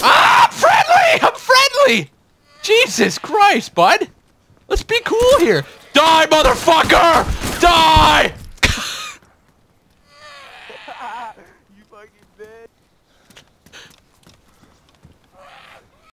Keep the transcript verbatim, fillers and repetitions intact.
Ah, I'm friendly! I'm friendly! Jesus Christ, bud! Let's be cool here. Die, motherfucker! Die! You fucking bitch.